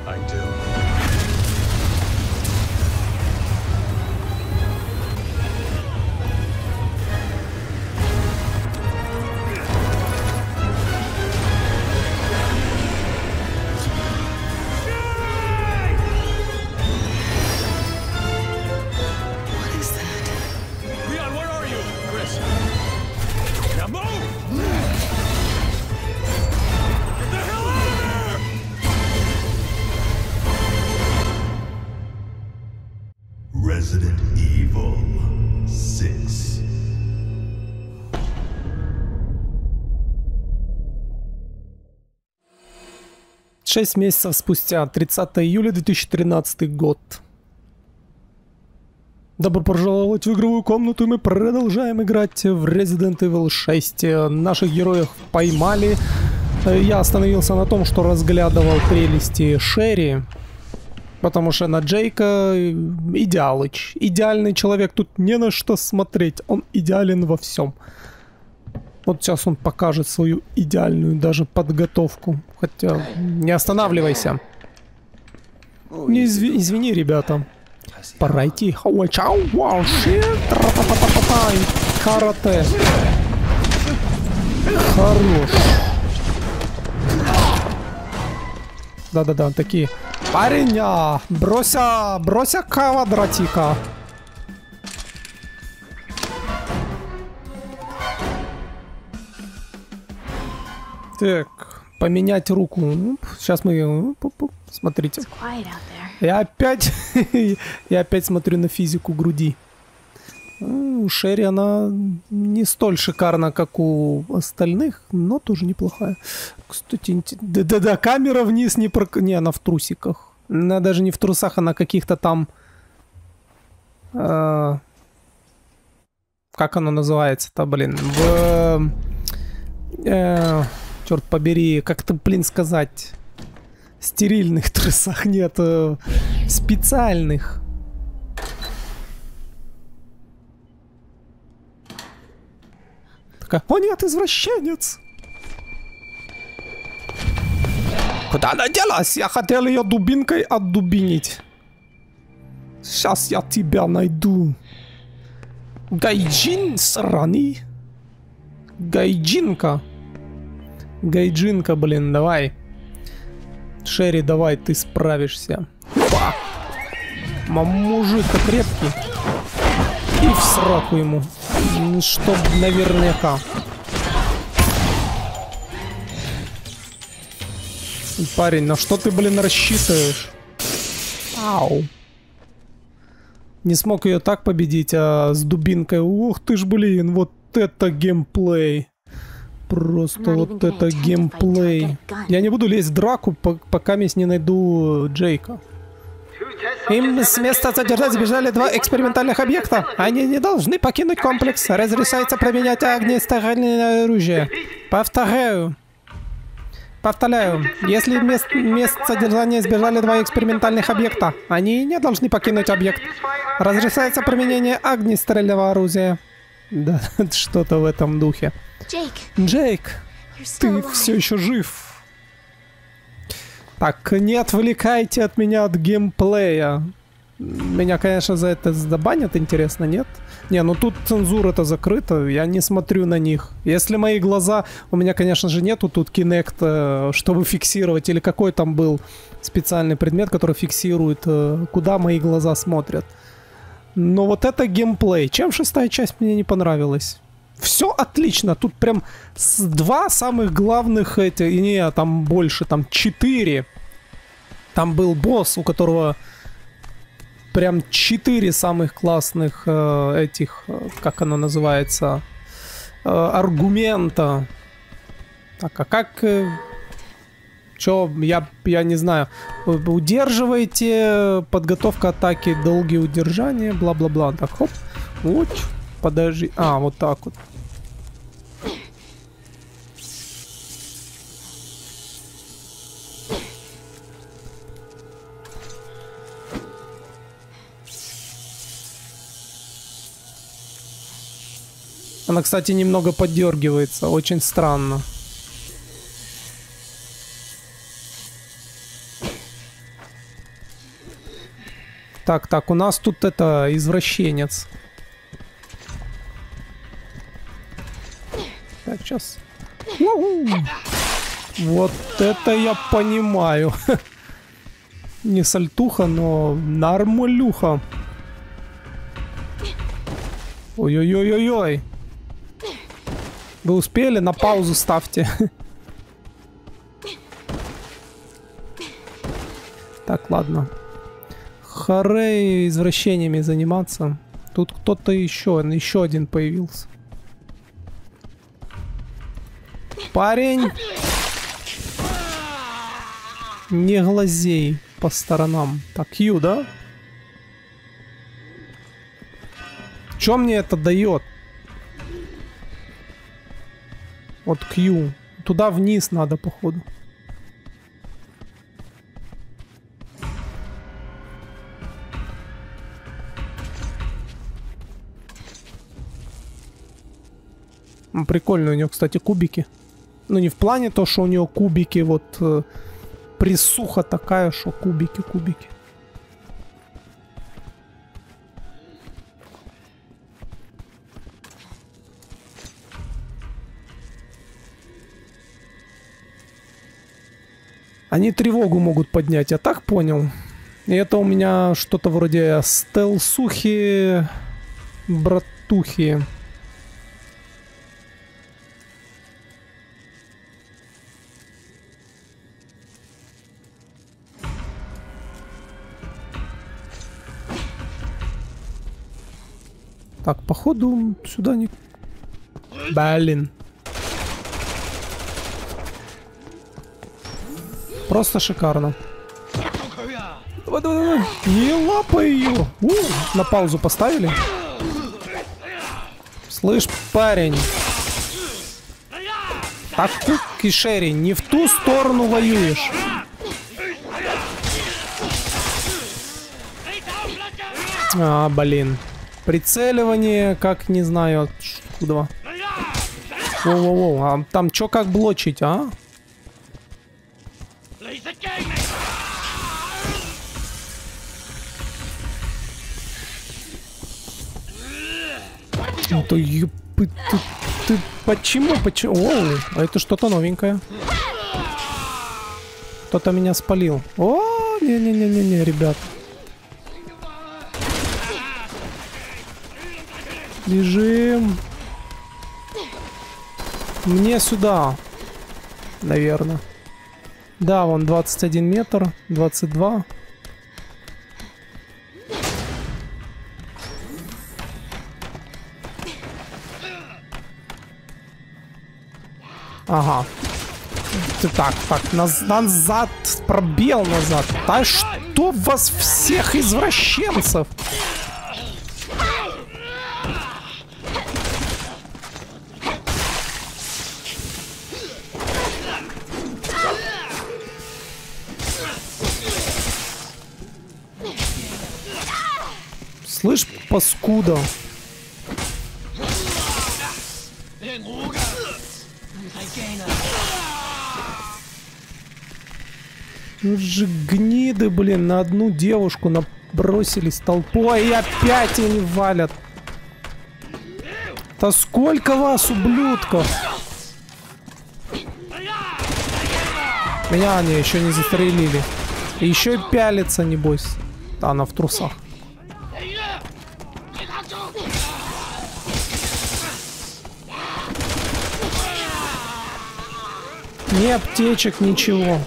I do. Resident Evil 6. Шесть месяцев спустя, 30 июля 2013 год. Добро пожаловать в игровую комнату, и мы продолжаем играть в Resident Evil 6. Наших героев поймали. Я остановился на том, что разглядывал прелести Шерри. Потому что на Джейка идеалыч. Идеальный человек, тут не на что смотреть. Он идеален во всем. Вот сейчас он покажет свою идеальную даже подготовку. Хотя, не останавливайся. Не извини, ребята. Пора идти. Карате. Хорош. Да-да-да, такие. Парень, брося квадратика. Так, поменять руку. Сейчас мы... Смотрите. Я опять смотрю на физику груди. У Шерри она не столь шикарна, как у остальных, но тоже неплохая. Кстати, да-да-да, камера вниз не, она в трусиках. Она даже не в трусах, она каких-то там... как оно называется-то, блин? Черт побери, как-то, блин, сказать... Стерильных трусах нет, специальных. Такая, о нет, извращенец! Куда она делась? Я хотел ее дубинкой отдубинить. Сейчас я тебя найду. Гайджин сраный. Гайджинка. Гайджинка, блин, давай. Шерри, давай, ты справишься. Опа! Мужик-то крепкий. И в сраку ему. Чтоб наверняка. Парень, на что ты, блин, рассчитываешь? Ау. Не смог ее так победить, а с дубинкой. Ух ты ж, блин, вот это геймплей. Просто вот это геймплей. Я не буду лезть в драку, пока не найду Джейка. Им с места задержать сбежали два экспериментальных объекта. Они не должны покинуть комплекс. Разрешается применять огнестрельное оружие. Повторяю. Если мест содержания сбежали два экспериментальных объекта, они не должны покинуть объект. Разрешается применение огнестрельного оружия. Да, что-то в этом духе. Джейк, ты все еще жив. Так, не отвлекайте от меня от геймплея. Меня, конечно, за это забанят, интересно, нет? Не, ну тут цензура-то закрыта, я не смотрю на них. Если мои глаза... У меня, конечно же, нету тут Kinect, чтобы фиксировать, или какой там был специальный предмет, который фиксирует, куда мои глаза смотрят. Но вот это геймплей. Чем шестая часть мне не понравилась? Все отлично, тут прям два самых главных эти... Не, там больше, там 4. Там был босс, у которого... Прям 4 самых классных этих, как оно называется, аргумента. Так, а как... Чё, я не знаю. Удерживайте, подготовка атаки, долгие удержания, бла-бла-бла. Так, хоп. Вот, подожди. А, вот так вот. Она, кстати, немного поддергивается. Очень странно. Так, у нас тут это извращенец. Так, сейчас. Вот это я понимаю. Не сальтуха, но нормалюха. Ой-ой-ой-ой-ой. Вы успели? На паузу ставьте. Так, ладно. Харе извращениями заниматься. Тут кто-то еще один появился. Парень. Не глазей по сторонам. Так, Q, да? Что мне это дает? Вот Q. Туда вниз надо, походу. Прикольно у него, кстати, кубики. Ну, не в плане то, что у него кубики, вот присуха такая, что кубики. Они тревогу могут поднять, я так понял. И это у меня что-то вроде стелсухи, братухи. Так, походу, сюда не... Блин. Просто шикарно. Давай. Не лапай ее. На паузу поставили. Слышь, парень. Так, Кишери, не в ту сторону воюешь. Блин. Прицеливание, как не знаю откуда. Воу-воу-воу, а там чё как блочить, а? Ты почему? Оу, а это что-то новенькое. Кто-то меня спалил. О, не-не-не-не, ребят. Бежим. Мне сюда. Наверное. Да, вон 21 метр. 22. Ага. Так, назад. Пробел назад. Да что вас всех извращенцев? Слышь, паскуда. Ну же гниды, блин, на одну девушку набросились толпой и опять они валят. Да сколько вас, ублюдков? Меня они еще не застрелили. И еще и пялится, небось. Да, она в трусах. Ни аптечек, ничего.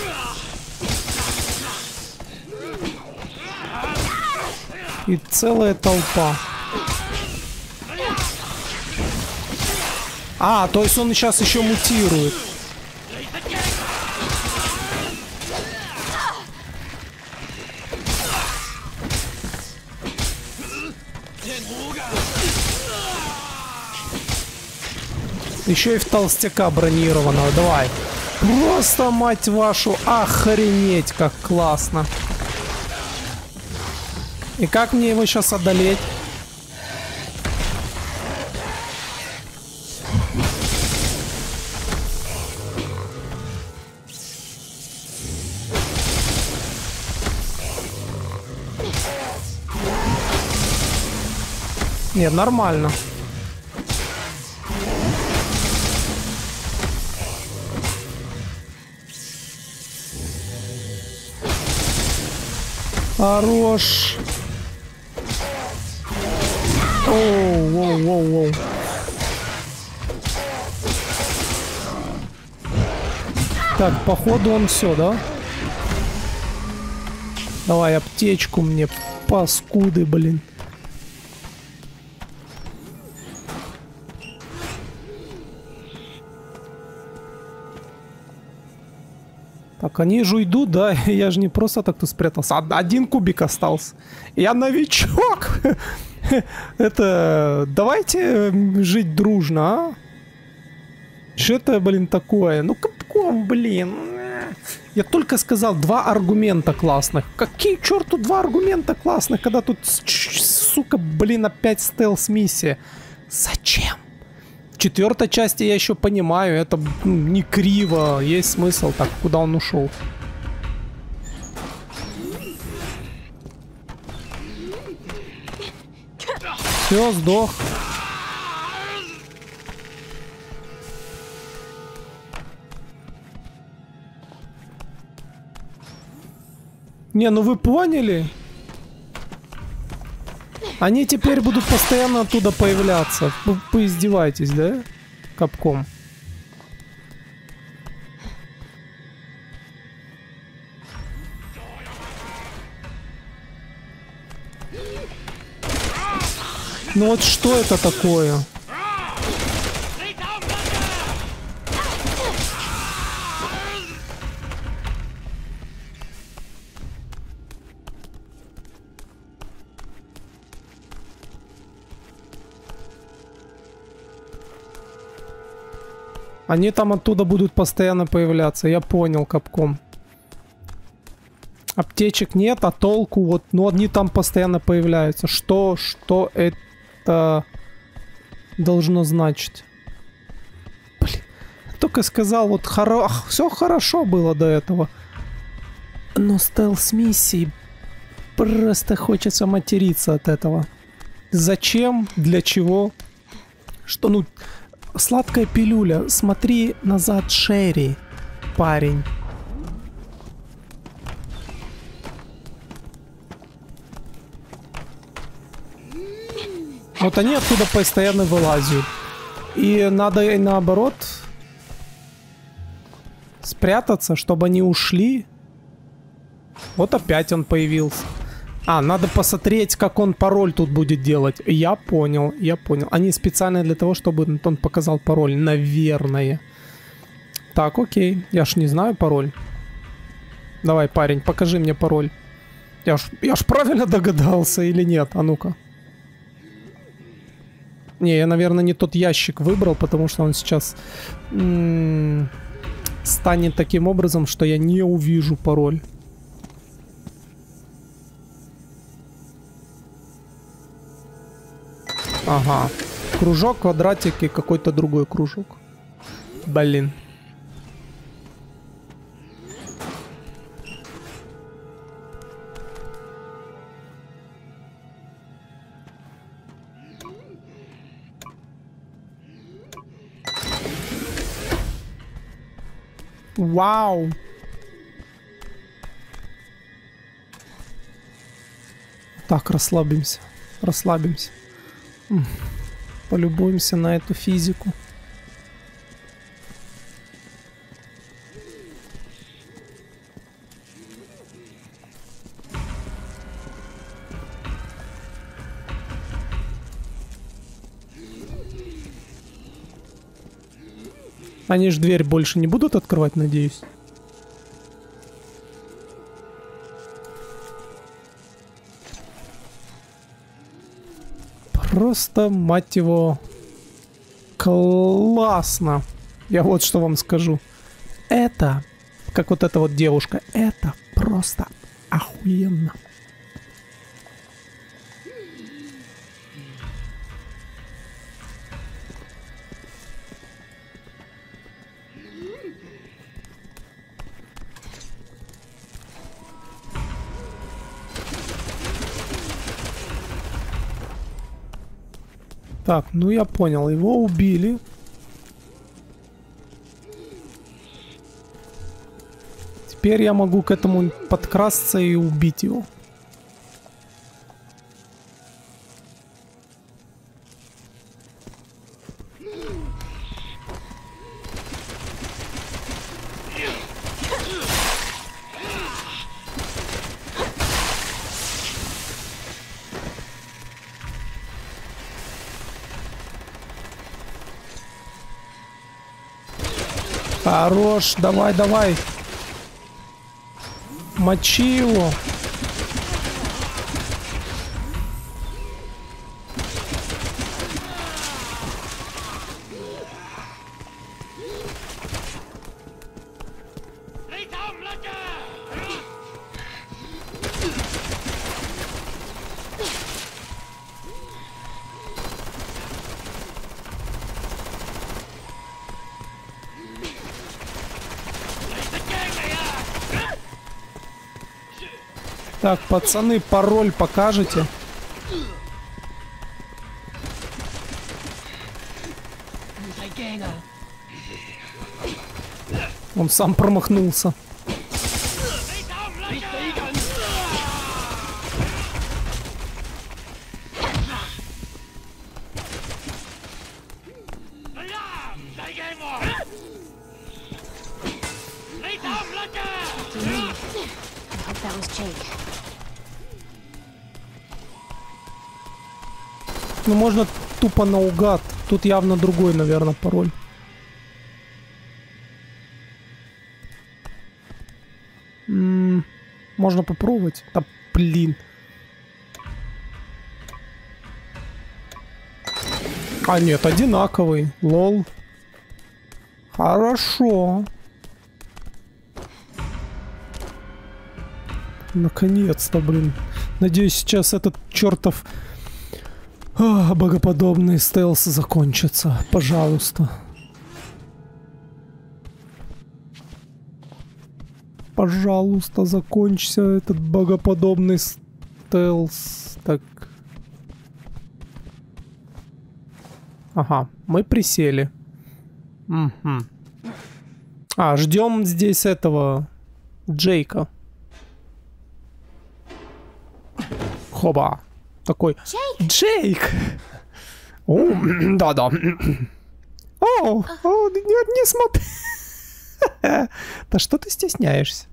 И целая толпа. То есть он сейчас еще мутирует. Еще и в толстяка бронированного. Давай. Просто, мать вашу, охренеть, как классно. И как мне его сейчас одолеть? Нет, нормально. Хорош. Оу, воу, воу, воу. Так, походу он все, да? Давай аптечку мне, паскуды, блин. Так, они же уйдут, да? Я же не просто так тут спрятался. Один кубик остался. Я новичок. Это... Давайте жить дружно, а? Что это, блин, такое? Ну, Капком, блин. Я только сказал 2 аргумента классных. Какие, к черту, 2 аргумента классных, когда тут, сука, блин, опять стелс-миссия. Зачем? В 4-й части я еще понимаю, это не криво, есть смысл. Так, куда он ушел? Все, сдох. Не, ну вы поняли? Они теперь будут постоянно оттуда появляться. Вы поиздеваетесь, да? Капком. Ну вот что это такое? Они там оттуда будут постоянно появляться. Я понял, Капком. Аптечек нет, а толку вот... Ну, они там постоянно появляются. Что это должно значить? Блин. Только сказал, вот все хорошо было до этого. Но стелс-миссии... Просто хочется материться от этого. Зачем? Для чего? Что, ну... Сладкая пилюля. Смотри назад, Шерри, парень. Вот они оттуда постоянно вылазят. И надо и наоборот спрятаться, чтобы они ушли. Вот опять он появился. А, надо посмотреть, как он пароль тут будет делать. Я понял, я понял. Они специально для того, чтобы он показал пароль. Наверное. Так, окей. Я ж не знаю пароль. Давай, парень, покажи мне пароль. Я ж правильно догадался или нет? А ну-ка. Не, я, наверное, не тот ящик выбрал, потому что он сейчас станет таким образом, что я не увижу пароль. Ага. Кружок, квадратик и какой-то другой кружок. Блин. Вау. Так, расслабимся. Расслабимся. Полюбуемся на эту физику. Они ж дверь больше не будут открывать, надеюсь. Просто, мать его, классно. Я вот что вам скажу. Это, как вот эта вот девушка, это просто охуенно. Так, ну я понял, его убили. Теперь я могу к этому подкрасться и убить его. Хорош, давай, давай. Мочи его. Так, пацаны, пароль покажете? Он сам промахнулся. Ну, можно тупо наугад. Тут явно другой, наверное, пароль. Можно попробовать. Да, блин. А нет, одинаковый. Лол. Хорошо. Наконец-то, блин. Надеюсь, сейчас этот чертов богоподобный стелс закончится. Пожалуйста. Пожалуйста, закончится этот богоподобный стелс. Так. Ага, мы присели. Угу. А, ждем здесь этого Джейка. Хоба. Такой. Джейк! О, да-да. О, нет, не смотри. Да что ты стесняешься?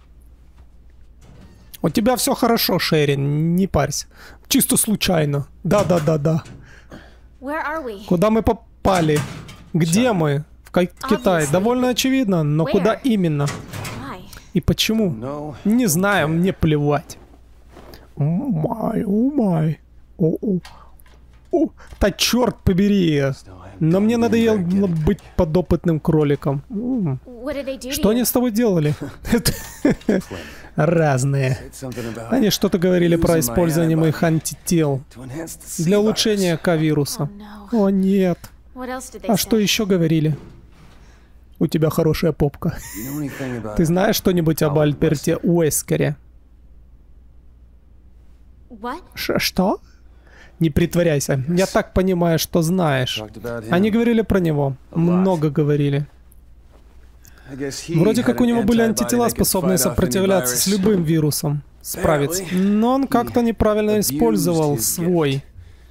У тебя все хорошо, Шерин, не парься. Чисто случайно. Да-да-да-да. Куда мы попали? Где мы? В Китай. Довольно очевидно, но куда именно? И почему? Не знаю, мне плевать. О май. О, да черт побери. Но мне надоело быть подопытным кроликом. Что они с тобой делали? Разные. Они что-то говорили про использование моих антител для улучшения К-вируса. О нет. А что еще говорили? У тебя хорошая попка. Ты знаешь что-нибудь об Альберте Уэскере? Что? Не притворяйся. Я так понимаю, что знаешь. Они говорили про него. Много говорили. Вроде как у него были антитела, способные сопротивляться с любым вирусом. Справиться. Но он как-то неправильно использовал свой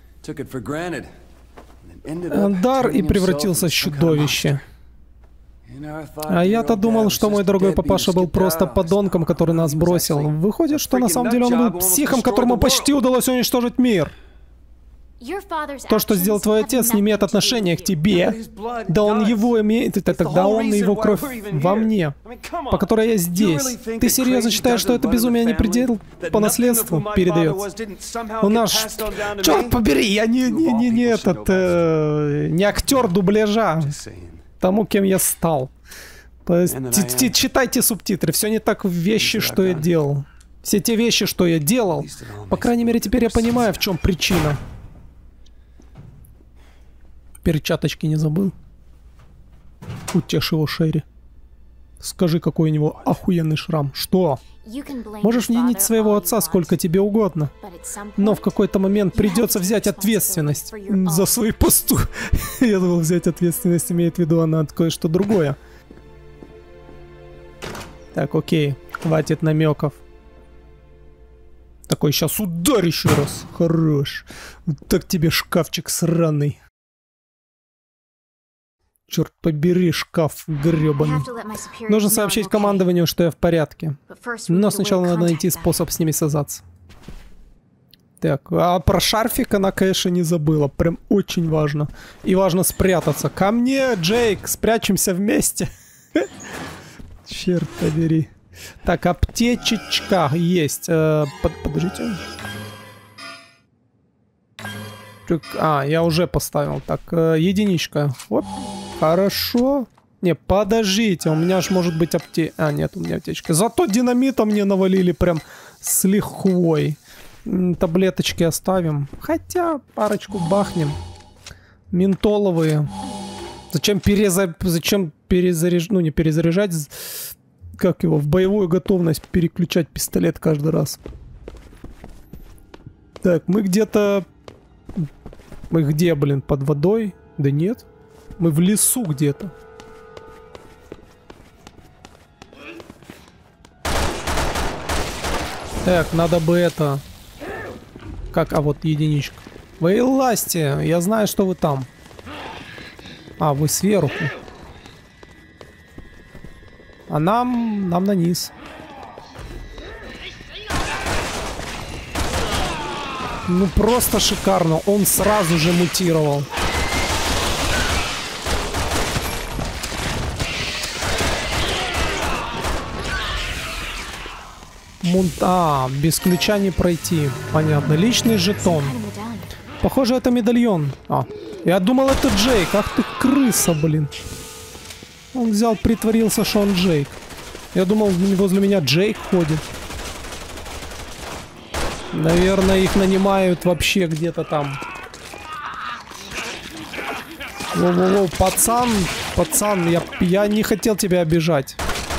дар и превратился в чудовище. А я-то думал, что мой дорогой папаша был просто подонком, который нас бросил. Выходит, что на самом деле он был психом, которому почти удалось уничтожить мир. То, что сделал твой отец, не имеет отношения к тебе. Да он его имеет, и тогда он и его кровь во мне, по которой я здесь. Ты серьезно считаешь, что это безумие не предел по наследству передается? У нас... Черт побери, я не этот... не актер дубляжа. Тому, кем я стал. Читайте субтитры. Все не так вещи, что я делал. Все те вещи, что я делал. По крайней мере, теперь я понимаю, в чем причина. Перчаточки не забыл. Утешь его, Шерри. Скажи, какой у него охуенный шрам. Что? Можешь винить своего отца сколько тебе угодно, но в какой-то момент придется взять ответственность за свои поступки. Я думал, взять ответственность имеет в виду она кое-что другое. Так, окей, хватит намеков. Такой, сейчас ударь еще раз. Хорош. Вот так тебе шкафчик сраный. Черт побери, шкаф гребаный. Нужно сообщить командованию, что я в порядке. Но сначала надо найти способ с ними связаться. Так, а про шарфик она, конечно, не забыла. Прям очень важно. И важно спрятаться. Ко мне, Джейк, спрячемся вместе. Черт побери. Так, аптечечка есть. Подождите. А, я уже поставил. Так, единичка. Оп. Хорошо. Не, подождите, у меня ж может быть А, нет, у меня аптечка. Зато динамита мне навалили прям с лихвой. Таблеточки оставим. Хотя парочку бахнем. Ментоловые. Зачем перезаряжать? Ну, не перезаряжать. Как его? В боевую готовность переключать пистолет каждый раз. Так, мы где-то... Мы где, блин, под водой? Да нет. Мы в лесу где-то. Так, надо бы это... Как? А вот единичка. Вы ласти, я знаю, что вы там. А, вы сверху. А нам на низ. Ну просто шикарно. Он сразу же мутировал. Без ключа не пройти. Понятно. Личный жетон. Похоже, это медальон. Я думал, это Джейк. Ах ты крыса, блин. Он взял, притворился, что он Джейк. Я думал, возле меня Джейк ходит. Наверное, их нанимают вообще где-то там. Воу-воу-воу, пацан, я не хотел тебя обижать.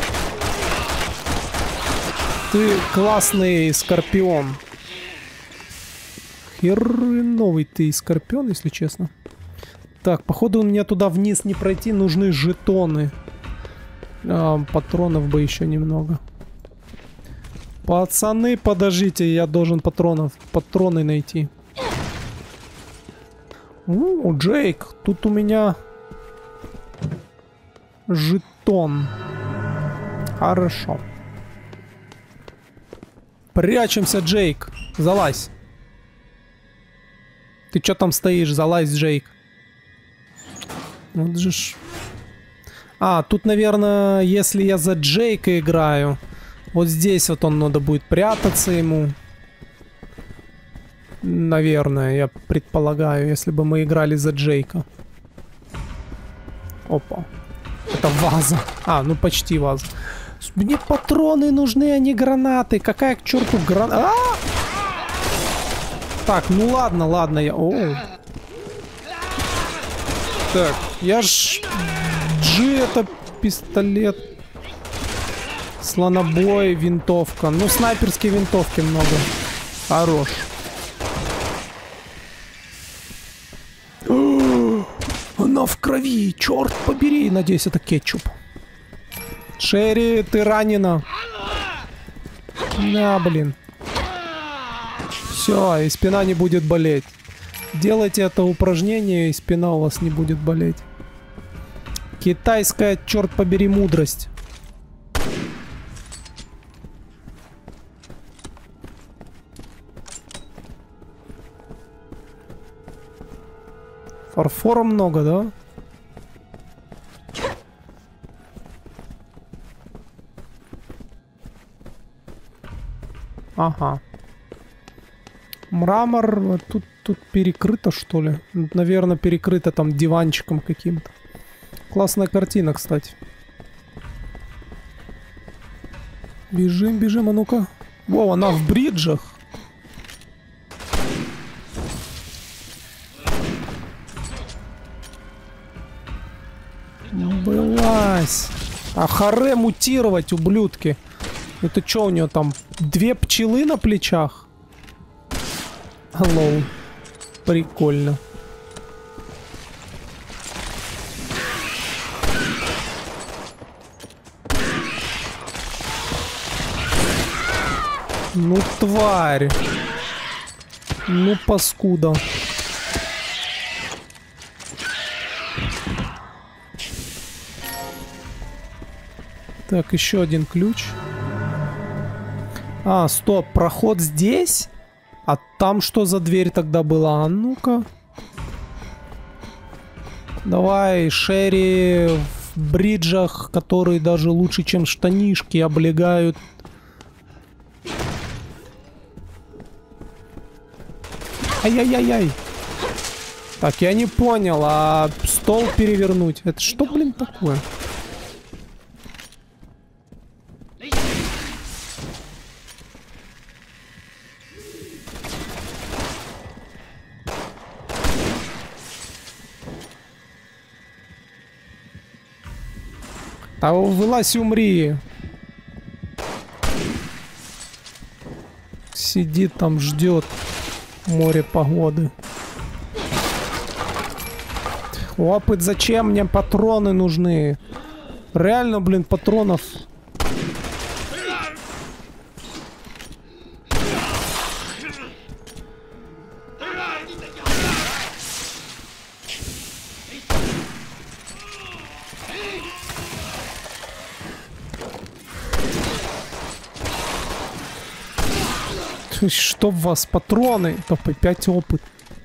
Ты классный скорпион. Хреновый ты скорпион, если честно. Так, походу у меня туда вниз не пройти, нужны жетоны. Патронов бы еще немного. Пацаны, подождите, я должен патроны найти. Джейк, тут у меня жетон. Хорошо. Прячемся, Джейк. Залазь. Ты чё там стоишь? Залазь, Джейк. Вот же ж... тут, наверное, если я за Джейка играю, вот здесь вот он надо будет прятаться ему. Наверное, я предполагаю, если бы мы играли за Джейка. Опа. Это ваза. Ну почти ваза. Мне патроны нужны, а не гранаты. Какая к черту граната? Так, ну ладно, я... Так, я ж... это пистолет. Слонобой, винтовка. Ну, снайперские винтовки много. Хорош. Она в крови, черт побери. Надеюсь, это кетчуп. Шерри, ты ранена. Блин. Все, и спина не будет болеть. Делайте это упражнение, и спина у вас не будет болеть. Китайская, черт побери, мудрость. Фарфора много, да? Ага. Мрамор. Тут перекрыто, что ли? Наверное, перекрыто там диванчиком каким-то. Классная картина, кстати. Бежим, а ну-ка. Воу, она в бриджах. Вылазь. А харе мутировать, ублюдки. Это что у него там? 2 пчелы на плечах? Hello. Прикольно. Ну, тварь. Ну, паскуда. Так, еще один ключ. А, стоп, проход здесь? А там что за дверь тогда была? А ну-ка. Давай, Шерри в бриджах, которые даже лучше, чем штанишки, облегают. Ай-яй-яй-яй. Так, я не понял, а стол перевернуть? Это что, блин, такое? А вылазь и умри. Сидит там, ждет море погоды. Опыт зачем? Мне патроны нужны. Реально, блин, патронов. Чтоб вас патроны, то по 5 опыт.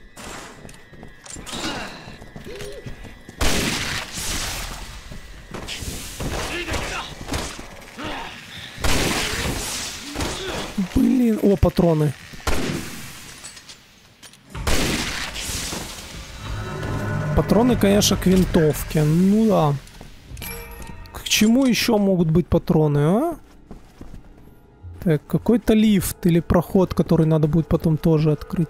Блин, о, патроны. Патроны, конечно, к винтовке. Ну да. К чему еще могут быть патроны, а? Так, какой-то лифт или проход, который надо будет потом тоже открыть.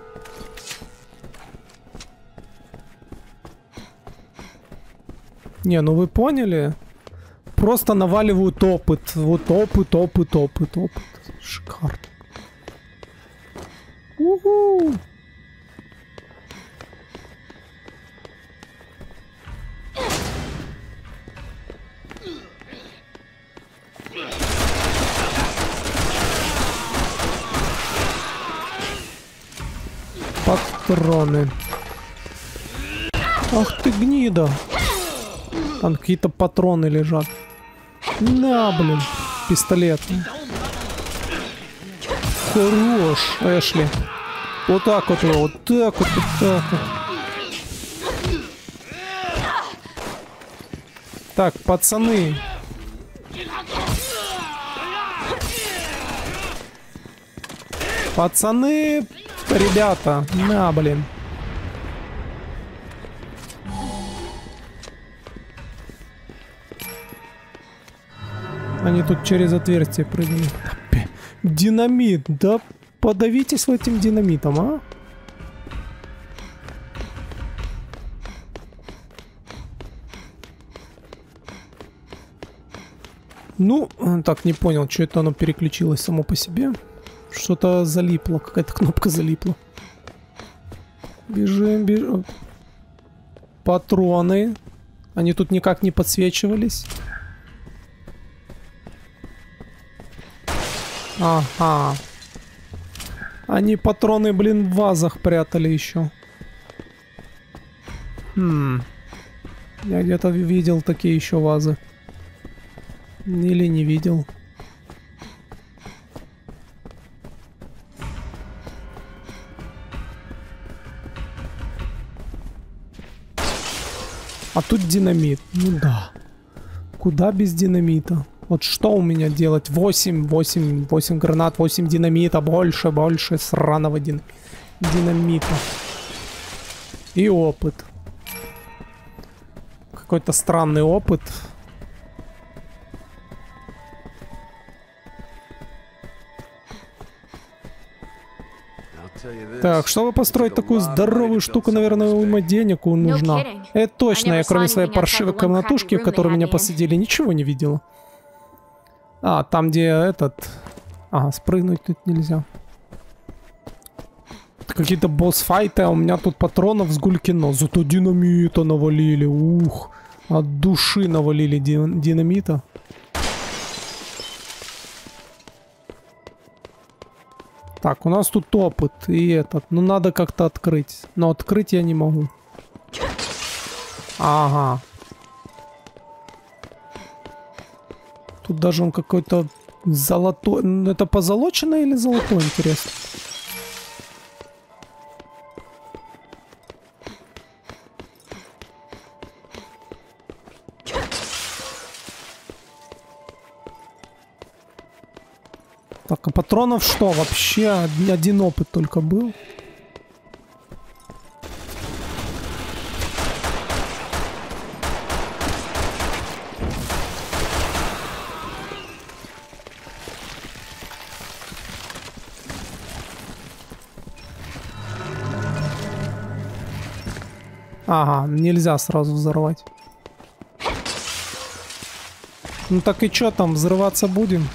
Не, ну вы поняли? Просто наваливают опыт. Вот опыт, опыт, опыт, опыт. Шикарно. У-ху. Патроны. Ах ты гнида. Там какие-то патроны лежат. На, блин. Пистолет. Хорош, Эшли. Вот так вот его, вот так вот, вот так вот. Так, пацаны. Пацаны, ребята, на, блин. Они тут через отверстие прыгали. Динамит, да подавитесь в этим динамитом, а? Ну, так, не понял, что это оно переключилось само по себе. Что-то залипло, какая-то кнопка залипла. Бежим, бежим. Патроны. Они тут никак не подсвечивались. Ага. Они патроны, блин, в вазах прятали еще. Я где-то видел такие еще вазы. Или не видел. А тут динамит. Ну да. Куда без динамита? Вот что у меня делать? 8 гранат, 8 динамита. Больше сраного динамита. И опыт. Какой-то странный опыт. Так, чтобы построить такую здоровую штуку, наверное, уйма денег нужна. Это точно, я кроме своей паршивой комнатушки, в которой меня посадили, ничего не видела. А, там где этот... Ага, спрыгнуть тут нельзя. Какие-то босс-файты, а у меня тут патронов с гулькино. Зато динамита навалили, ух. От души навалили динамита. Так, у нас тут опыт и этот. Ну, надо как-то открыть. Но открыть я не могу. Ага. Тут даже он какой-то золотой. Это позолоченное или золотой, интересно? Так, а патронов что? Вообще один опыт только был. Ага, нельзя сразу взорвать. Ну так и чё там, взрываться будем?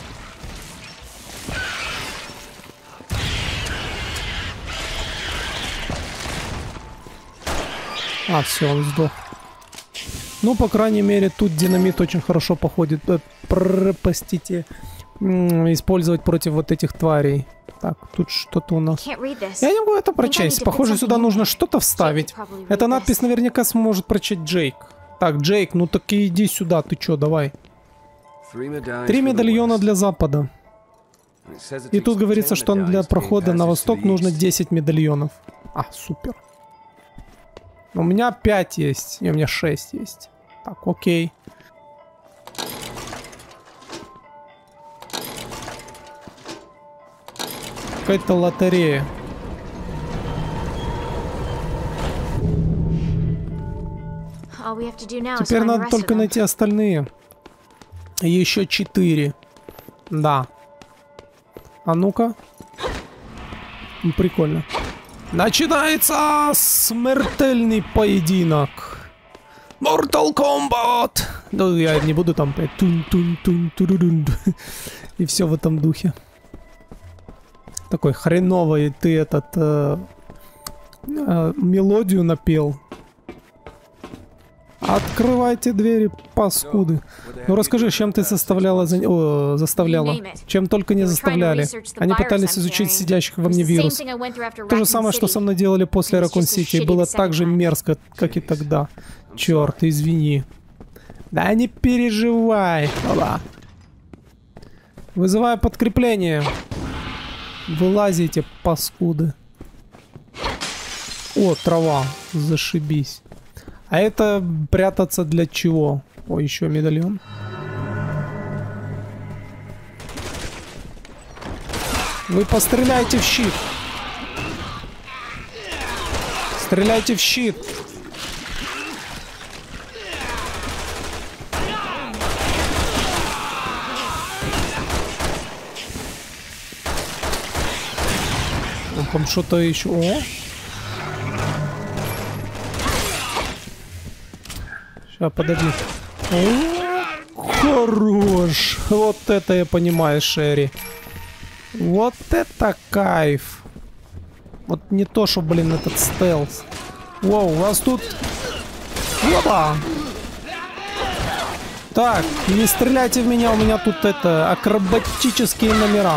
А, все, он сдох. Ну, по крайней мере, тут динамит очень хорошо походит. Простите. Использовать против вот этих тварей. Так, тут что-то у нас. Я не могу это прочесть. Похоже, сюда нужно что-то вставить. Эта надпись наверняка сможет прочесть Джейк. Так, Джейк, ну так и иди сюда. Ты чё, давай. 3 медальона для Запада. И тут говорится, что для прохода на восток нужно 10 медальонов. А, супер. У меня 5 есть, и у меня 6 есть. Так, окей. Какая-то лотерея. Теперь надо только найти остальные. Еще 4. Да. А ну-ка. Прикольно. Начинается смертельный поединок. Mortal Kombat. Ну, я не буду там и все в этом духе. Такой хреновый ты этот мелодию напел. Открывайте двери, паскуды. Ну расскажи, чем ты заставляла. Чем только не заставляли. Они пытались изучить сидящих во мне вирус. То же самое, что со мной делали после Ракун Сити. И было так же мерзко, как и тогда. Черт, извини. Да не переживай. Оба. Вызываю подкрепление. Вылазите, паскуды. О, трава. Зашибись. А это прятаться для чего? О, еще медальон. Вы постреляйте в щит. Стреляйте в щит. Там что-то еще. О! Сейчас, подожди. О, хорош. Вот это я понимаю, Шерри. Вот это кайф. Вот не то, что, блин, этот стелс. Воу, у вас тут... Опа! Так, не стреляйте в меня, у меня тут это... акробатические номера.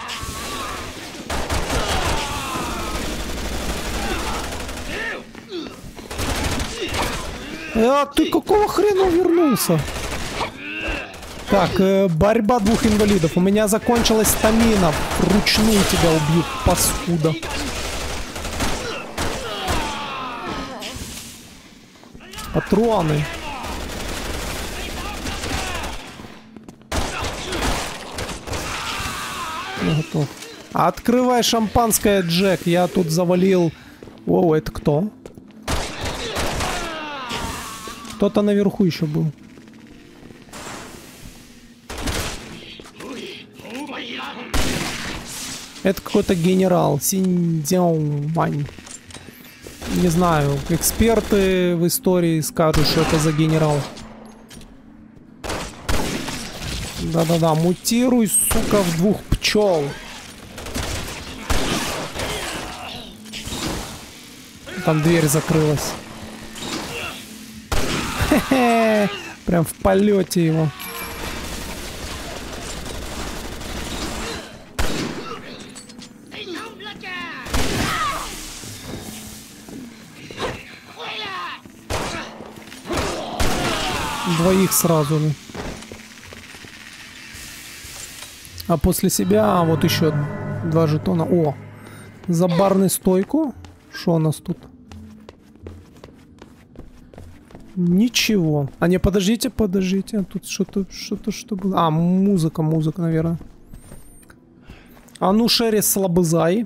А ты какого хрена вернулся? Так, борьба двух инвалидов. У меня закончилась стамина. Вручную тебя убьют, паскуда. Патроны. Я готов. Открывай шампанское, Джек. Я тут завалил... О, это кто? Кто-то наверху еще был. Это какой-то генерал. Синьцзяомань. Не знаю, эксперты в истории скажут, что это за генерал. Да-да-да, мутируй, сука, в 2 пчел. Там дверь закрылась. Хе-хе, прям в полете его. Двоих сразу же. А после себя вот еще 2 жетона. О, за барную стойку. Что у нас тут? Ничего. А не, подождите, подождите. Тут что-то было. А, музыка, наверное. А ну, Шерри, слабызай.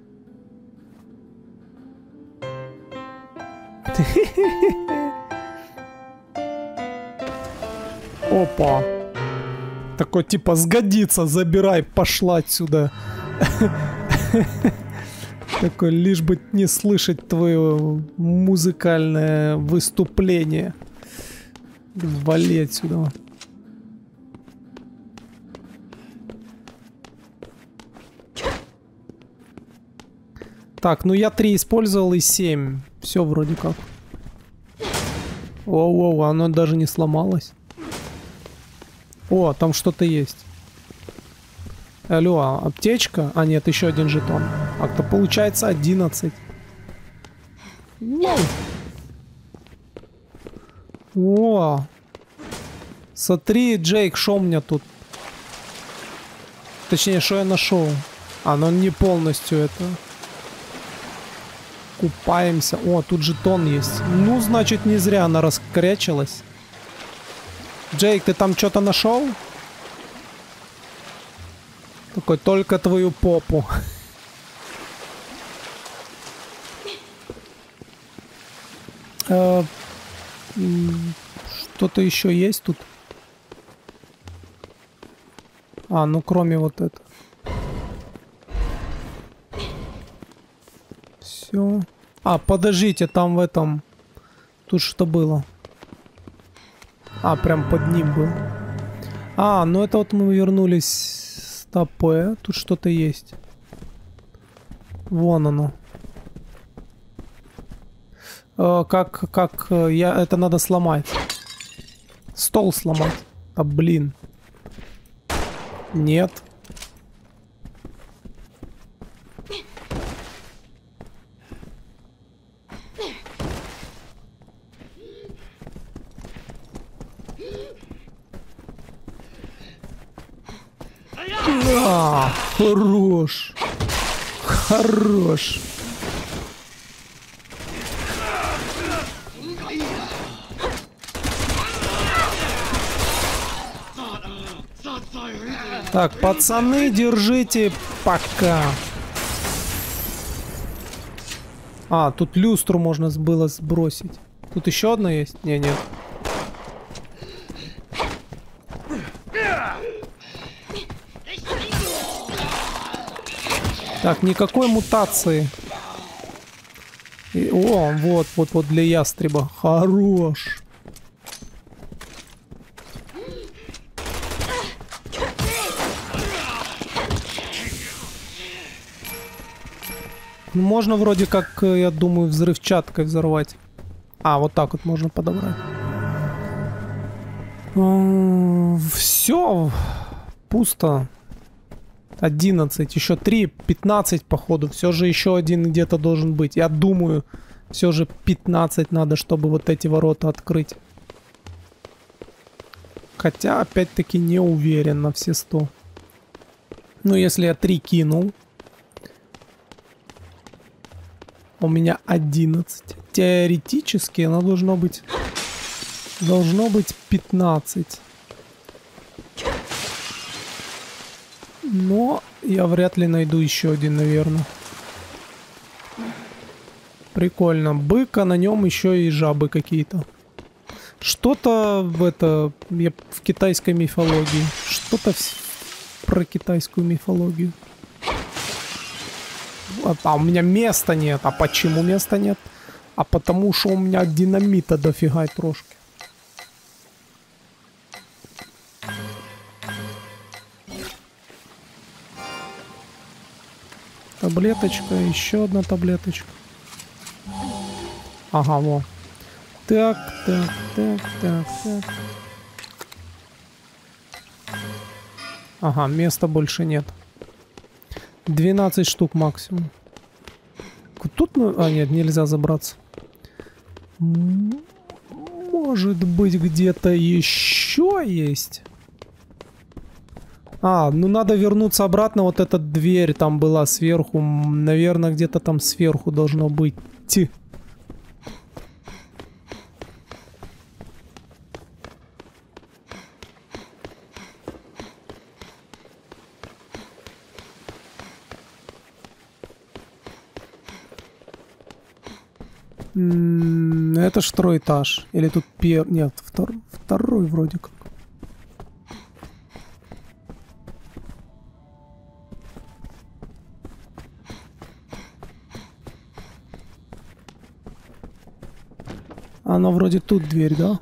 Опа. Такой типа сгодится, забирай, пошла отсюда. Такой, лишь бы не слышать твое музыкальное выступление. Вали отсюда. Так, ну я 3 использовал и 7. Все вроде как. Воу-воу, оно даже не сломалось. О, там что-то есть. Алло, аптечка? А нет, еще 1 жетон. А-то получается 11. Воу. О! Смотри, Джейк, что у меня тут? Точнее, что я нашел? А, ну не полностью это. Купаемся. О, тут жетон есть. Ну, значит, не зря она раскрячилась. Джейк, ты там что-то нашел? Такой, только твою попу. Что-то еще есть тут? А, ну кроме вот этого. Все. А, подождите, там в этом... Тут что было? А, прям под ним был. А, ну это вот мы вернулись с ТП. Тут что-то есть. Вон оно. Это надо сломать. Стол сломать. А, блин. Нет. А, хорош. Хорош. Так, пацаны, держите пока. А, тут люстру можно было сбросить. Тут еще одна есть? Не, нет. Так, никакой мутации. О, вот для ястреба. Хорош. Можно вроде как, я думаю, взрывчаткой взорвать. А, вот так вот можно подобрать. Все. Пусто. 11, еще 3, 15 походу. Все же еще один где-то должен быть. Я думаю, все же 15 надо, чтобы вот эти ворота открыть. Хотя, опять-таки, не уверен на все 100. Ну, если я 3 кинул. У меня 11. Теоретически оно должно быть 15. Но я вряд ли найду еще один, наверное. Прикольно. Бык, а на нем еще и жабы какие-то. Что-то в китайской мифологии. Что-то про китайскую мифологию. А у меня места нет. А почему места нет? А потому что у меня динамита дофига трошки. Таблеточка, еще одна таблеточка. Ага, во. Так. Ага, места больше нет. 12 штук максимум. Тут, ну... А, нет, нельзя забраться. Может быть, где-то еще есть? А, ну надо вернуться обратно. Вот эта дверь там была сверху. Наверное, где-то там сверху должно быть. Это ж второй этаж. Или тут первый... Нет, второй вроде как. Она вроде тут дверь, да?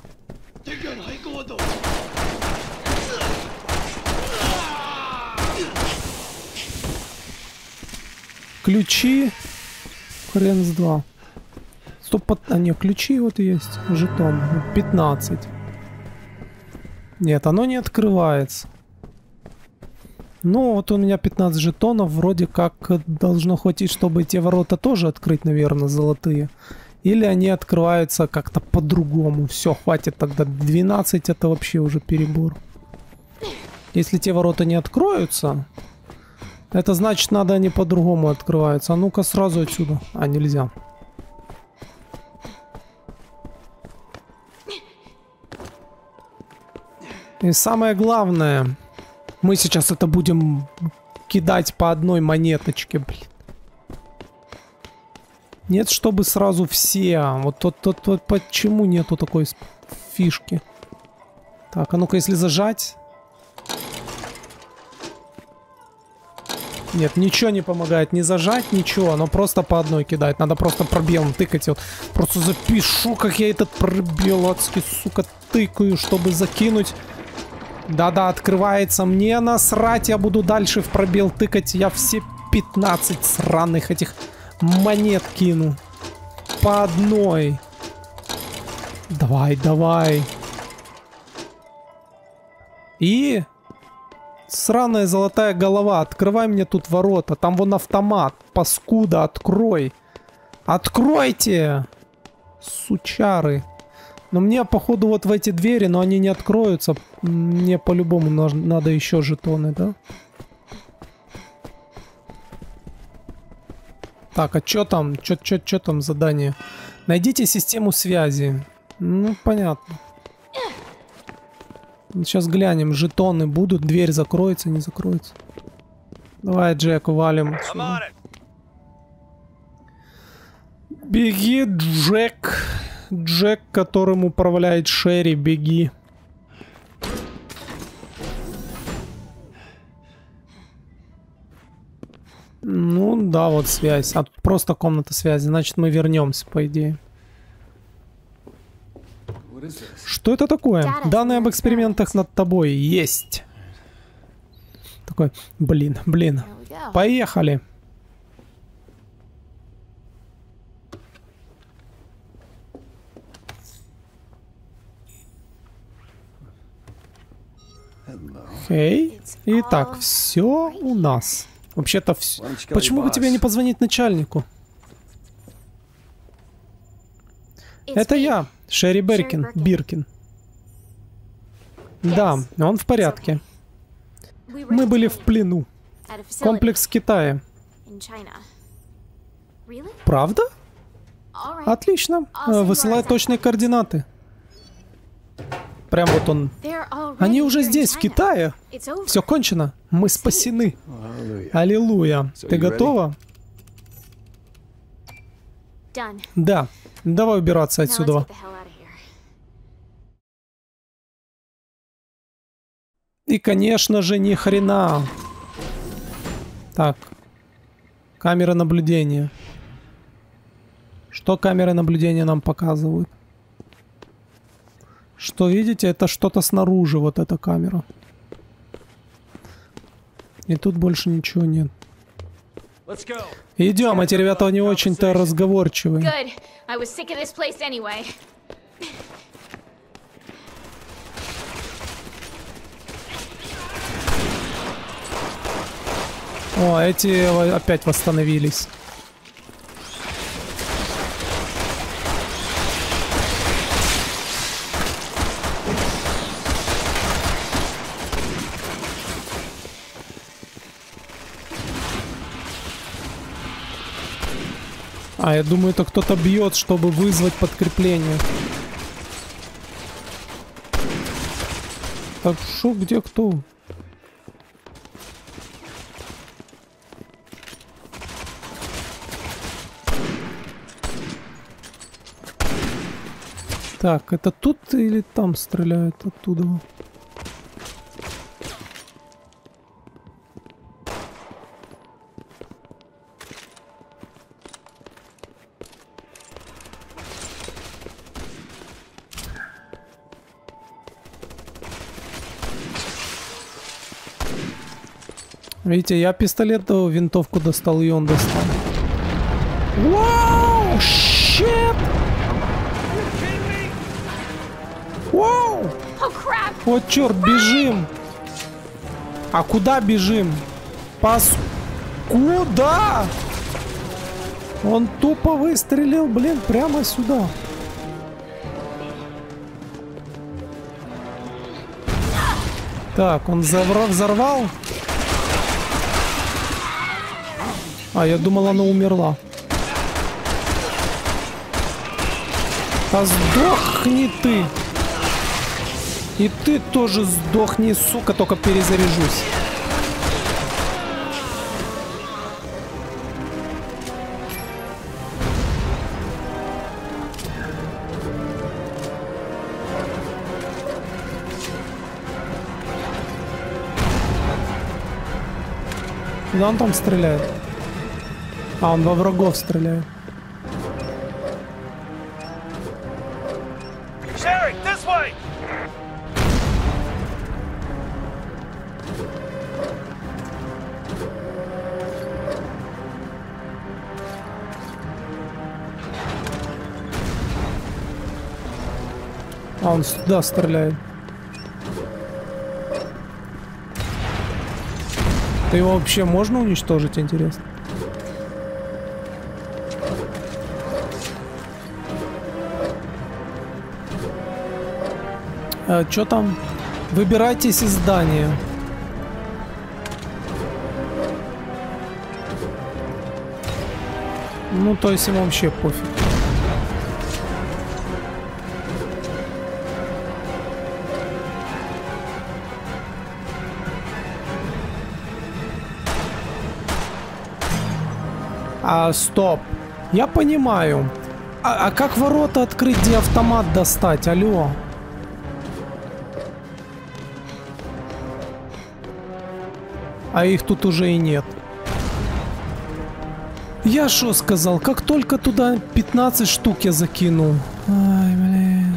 Ключи. Хрен с два. А нет, ключи вот есть. Жетон. 15. Нет, оно не открывается. Ну, вот у меня 15 жетонов. Вроде как должно хватить, чтобы те ворота тоже открыть, наверное, золотые. Или они открываются как-то по-другому. Все, хватит тогда. 12 это вообще уже перебор. Если те ворота не откроются, это значит, надо они по-другому открываются. А ну-ка сразу отсюда. А, нельзя. И самое главное, мы сейчас это будем кидать по одной монеточке, блин. Нет, чтобы сразу все. Вот почему нету такой фишки? Так, а ну-ка, если зажать. Нет, ничего не помогает. Не зажать, ничего. Оно просто по одной кидает. Надо просто пробелом тыкать. Вот. Просто запишу, как я этот пробел адски, сука, тыкаю, чтобы закинуть. Да-да, открывается. Мне насрать, я буду дальше в пробел тыкать. Я все 15 сраных этих монет кину. По одной. Давай, давай. И... Сраная золотая голова. Открывай мне тут ворота. Там вон автомат. Паскуда, открой. Откройте! Сучары. Но мне, походу, вот в эти двери, но они не откроются. Мне по-любому надо еще жетоны, да? Так, а что там? Что там задание? Найдите систему связи. Ну, понятно. Сейчас глянем, жетоны будут, дверь закроется, не закроется. Давай, Джек, валим. Беги, Джек. Джек, которым управляет Шерри, беги. Ну да, вот связь. А просто комната связи. Значит, мы вернемся, по идее. Что это такое? Данные об экспериментах над тобой есть. Такой, блин. Поехали. Окей. Итак, все у нас. Вообще-то все. Почему бы тебе не позвонить начальнику? Это я, Шерри Биркин. Да, он в порядке. Мы были в плену. Комплекс в Китае. Правда? Отлично. Высылай точные координаты. Прям вот он. Они уже здесь, в Китае. Все кончено. Мы спасены. Аллилуйя. Ты готова? Да. Давай убираться отсюда. И, конечно же, ни хрена. Так. Камеры наблюдения. Что камеры наблюдения нам показывают? Что видите? Это что-то снаружи, вот эта камера. И тут больше ничего нет. Идем, эти ребята не очень-то разговорчивые. О, эти опять восстановились. А, я думаю, это кто-то бьет, чтобы вызвать подкрепление. Так, шо, где кто? Так, это тут или там стреляют оттуда? Видите, я пистолет, винтовку достал, и он достал. Вау! Щит! Вау! Вот черт, бежим! А куда бежим? Куда? Он тупо выстрелил, блин, прямо сюда. Так, он взорвал. А, я думал, она умерла. А сдохни ты! И ты тоже сдохни, сука, только перезаряжусь. Куда он там стреляет? А, он во врагов стреляет. А, он сюда стреляет. Его вообще можно уничтожить, интересно? Чё там? Выбирайтесь из здания. Ну, то есть ему вообще пофиг. Стоп. Я понимаю. А как ворота открыть, где автомат достать? Алло. А их тут уже и нет. Я шо сказал? Как только туда 15 штук я закинул. Ай, блин.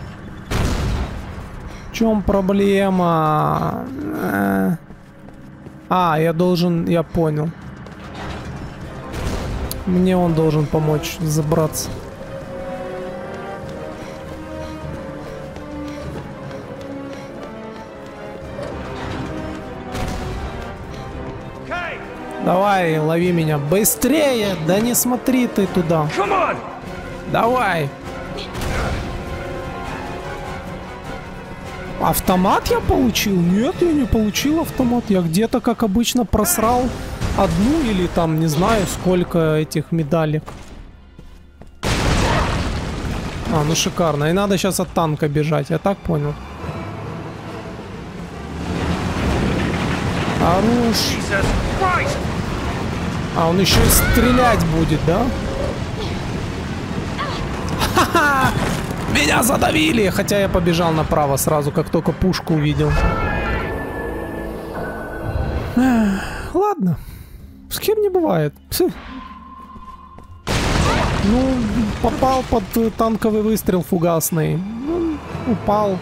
В чем проблема? Я должен... Я понял. Мне он должен помочь забраться. Давай, лови меня. Быстрее! Да не смотри ты туда. Давай. Автомат я получил? Нет, я не получил автомат. Я где-то, как обычно, просрал одну или там, не знаю, сколько этих медалек. Ну шикарно. И надо сейчас от танка бежать, я так понял. Хорош. Он еще и стрелять будет, да? Ха-ха! Меня задавили! Хотя я побежал направо сразу, как только пушку увидел. Ладно. С кем не бывает. Ну, попал под танковый выстрел фугасный. Ну, упал.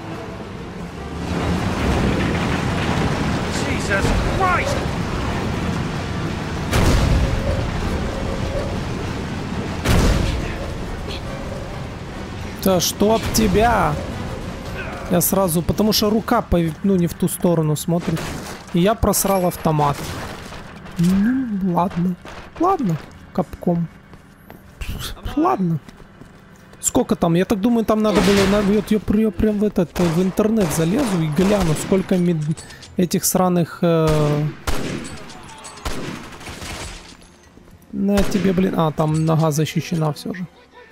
Да чтоб тебя! Я сразу, потому что рука, ну, не в ту сторону смотрит. И я просрал автомат. Ну, ладно. Ладно, Капком. Ладно. Сколько там? Я так думаю, там надо было... Вот я прям в интернет залезу и гляну, сколько этих сраных... На тебе, блин... А, там нога защищена все же.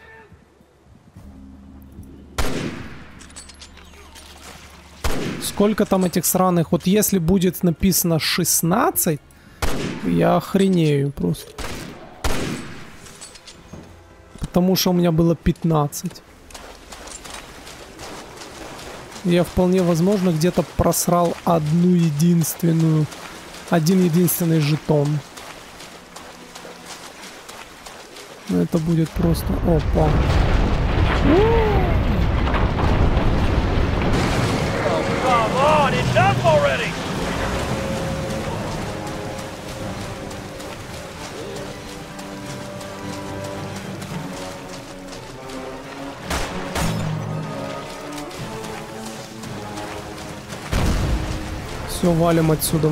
Сколько там этих сраных... Вот если будет написано 16, я охренею просто. Потому что у меня было 15. Я вполне возможно где-то просрал один единственный жетон. Но это будет просто... Опа. Все, валим отсюда.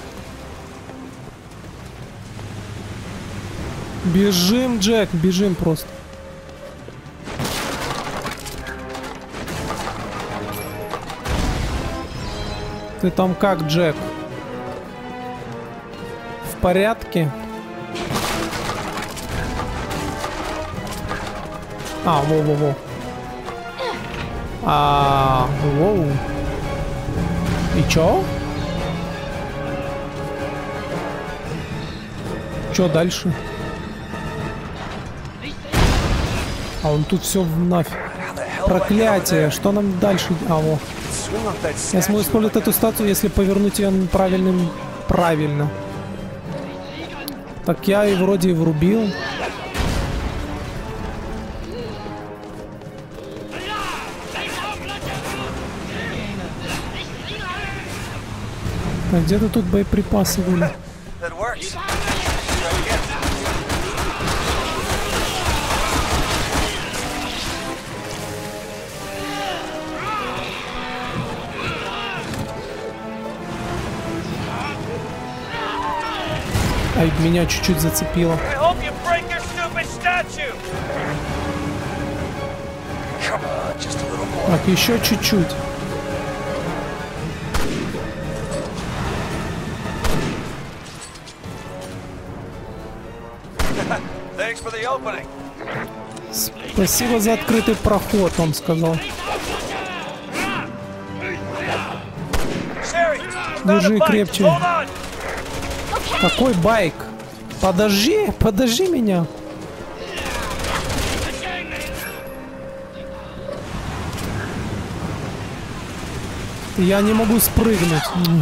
Бежим, Джек, бежим просто. Ты там как, Джек? В порядке? А, во-во-во. Воу. И чё? Чё дальше? А он тут все нафиг. Проклятие. Что нам дальше? А, во. Я смогу использовать эту статую, если повернуть ее правильно. Так я и вроде и врубил. А где-то тут боеприпасы были. Ай, меня чуть-чуть зацепило. Так, еще чуть-чуть. Спасибо за открытый проход, он сказал. Держи крепче. Какой байк? Подожди меня. Я не могу спрыгнуть.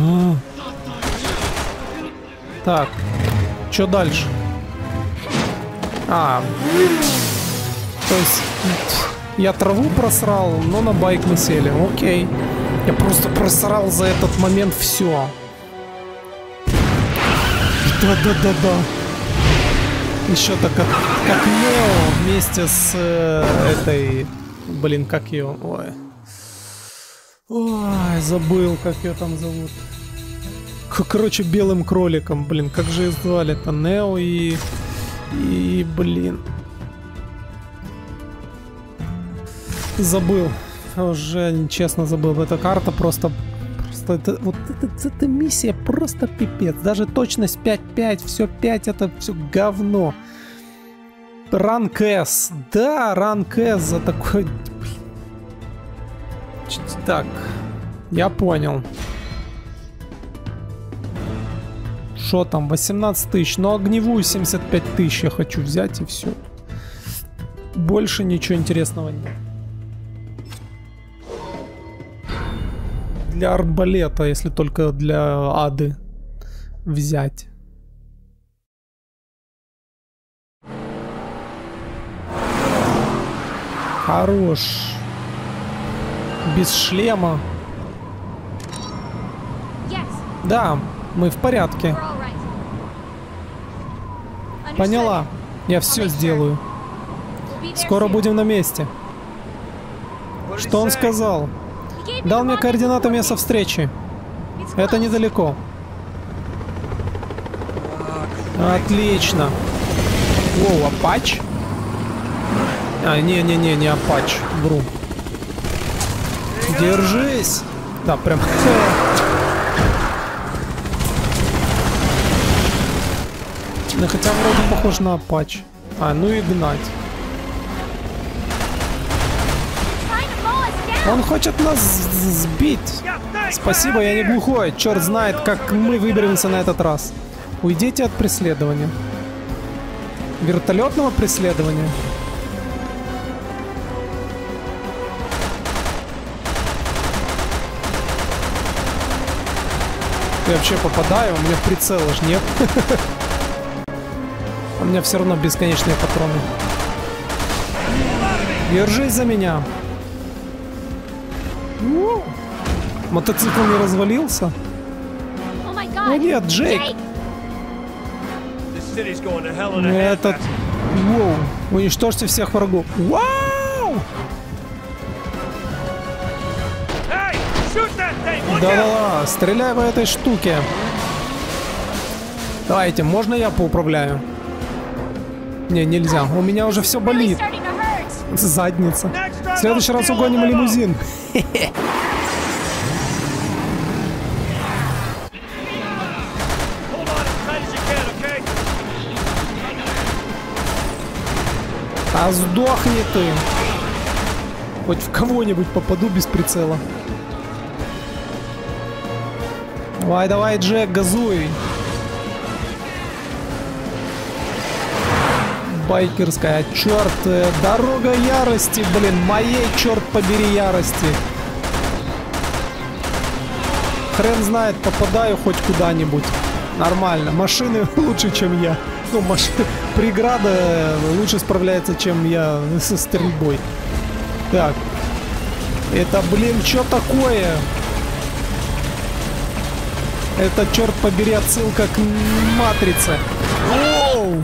Так, что дальше? То есть я траву просрал, но на байк мы сели. Окей. Я просто просрал за этот момент все. Да. Еще так как Нео вместе с этой... Блин, как ее? Ой, забыл, как ее там зовут. Короче, белым кроликом. Блин, как же ее звали-то? Нео и... блин. Забыл. Уже честно забыл. Эта карта просто это, вот эта миссия просто пипец. Даже точность 5-5, все 5, это все говно. Ранг S. Да, ранг S за такой... Так, я понял. Что там? 18 тысяч. Но огневую 75 тысяч я хочу взять и все. Больше ничего интересного нет. Для арбалета, если только для ады взять. Хорош. Без шлема. Да, мы в порядке. Поняла. Я все сделаю. Скоро будем на месте. Что он сказал? Дал мне координаты места встречи. Это недалеко. Отлично. Воу, Апач? А, не Апач. Вру. Держись. Да, прям. Ну, хотя вроде похож на Апач. А, ну и гнать. Он хочет нас сбить. Спасибо, я не глухой. Черт знает, как мы выберемся на этот раз. Уйдите от преследования. Вертолетного преследования? Я вообще попадаю, у меня прицела ж нет. У меня все равно бесконечные патроны. Держись за меня. Мотоцикл не развалился? О нет, Джейк! Этот... Воу! Уничтожьте всех врагов. Вау! Да-да-да, стреляй по этой штуке. Давайте, можно я поуправляю? Не, нельзя. У меня уже все болит. Задница. В следующий раз угоним лимузин. А сдохни ты. Хоть в кого-нибудь попаду без прицела. Давай, давай, Джек, газуй. Байкерская, черт, дорога ярости, блин, моей, черт побери, ярости. Хрен знает, попадаю хоть куда-нибудь. Нормально, машины лучше, чем я. Ну, преграда лучше справляется, чем я со стрельбой. Так, это, блин, что такое? Это, черт побери, отсылка к Матрице. Оу!